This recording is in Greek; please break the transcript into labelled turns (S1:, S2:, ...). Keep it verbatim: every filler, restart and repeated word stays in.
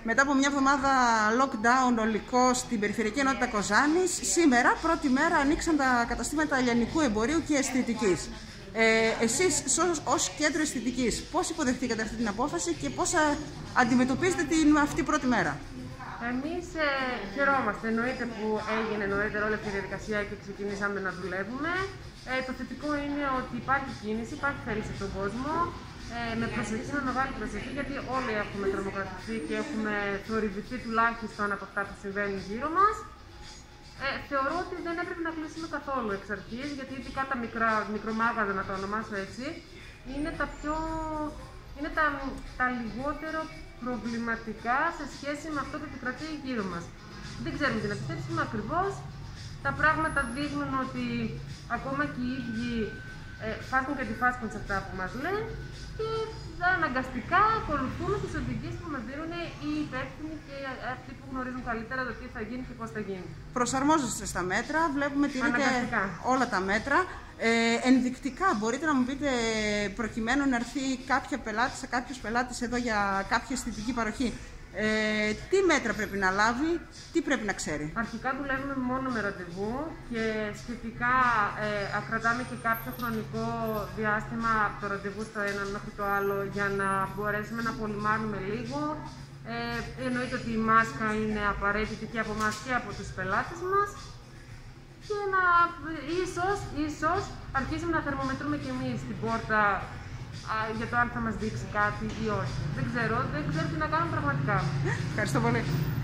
S1: Μετά από μια εβδομάδα lockdown ολικό στην περιφερειακή ενότητα Κοζάνης, σήμερα πρώτη μέρα ανοίξαν τα καταστήματα ελληνικού εμπορίου και αισθητικής. Ε, εσείς ως κέντρο αισθητικής, πώς υποδεχτήκατε αυτή την απόφαση και πώς αντιμετωπίζετε την αυτή πρώτη μέρα?
S2: Εμείς ε, χαιρόμαστε, εννοείται που έγινε νωρίτερα όλη αυτή η διαδικασία και ξεκινήσαμε να δουλεύουμε. Ε, το θετικό είναι ότι υπάρχει κίνηση, υπάρχει θέληση στον κόσμο. Ε, με προσοχή, με μεγάλη προσοχή, γιατί όλοι έχουμε τρομοκρατηθεί και έχουμε θορυβηθεί τουλάχιστον από αυτά που συμβαίνουν γύρω μας. Ε, θεωρώ ότι δεν έπρεπε να κλείσουμε καθόλου εξ αρχής, γιατί ειδικά τα μικρά, μικρομάγαζα, να το ονομάσω έτσι, είναι τα πιο... είναι τα, τα λιγότερο προβληματικά σε σχέση με αυτό που επικρατεί γύρω μας. Δεν ξέρουμε τι να πιστέψουμε ακριβώς. Τα πράγματα δείχνουν ότι ακόμα και οι ίδιοι ε, φάσκουν και αντιφάσκουν σε αυτά που μας λένε και αναγκαστικά ακολουθούμε τις οδηγίες που μας δίνουν οι υπεύθυνοι και αυτοί που γνωρίζουν καλύτερα το τι θα γίνει και πώς θα γίνει.
S1: Προσαρμόζεστε στα μέτρα, βλέπουμε τηρείτε όλα τα μέτρα. Ε, ενδεικτικά μπορείτε να μου πείτε, προκειμένου να έρθει κάποια πελάτησα, κάποιος πελάτης εδώ για κάποια αισθητική παροχή, Ε, τι μέτρα πρέπει να λάβει, τι πρέπει να ξέρει?
S2: Αρχικά δουλεύουμε μόνο με ραντεβού και σχετικά ε, κρατάμε και κάποιο χρονικό διάστημα από το ραντεβού στο ένα μέχρι το άλλο για να μπορέσουμε να απολυμάνουμε λίγο. Ε, εννοείται ότι η μάσκα είναι απαραίτητη και από εμάς και από τους πελάτες μας και να ίσως, ίσως αρχίσουμε να θερμομετρούμε και εμείς στην πόρτα για το αν θα μας δείξει κάτι ή όχι. Δεν ξέρω, δεν ξέρω τι να κάνουμε πραγματικά.
S1: Ευχαριστώ πολύ.